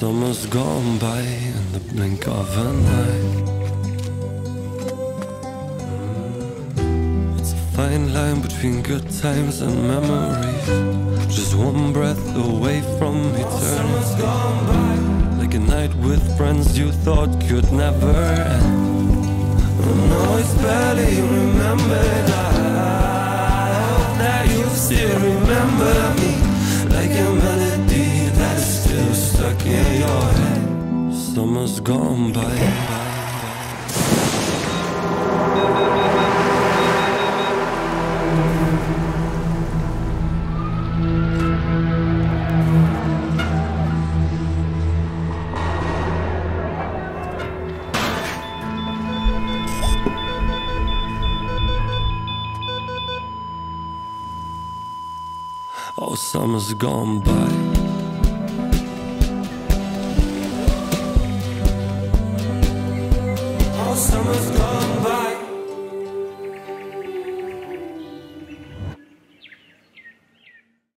Summer's gone by in the blink of an eye. It's a fine line between good times and memories, just one breath away from eternity. Like a night with friends you thought could never end. Oh no, it's barely remembered. I hope that you still remember me, like a melody that is still stuck in your head. Summer's gone by. Oh, summer's gone by. Oh, summer's gone by.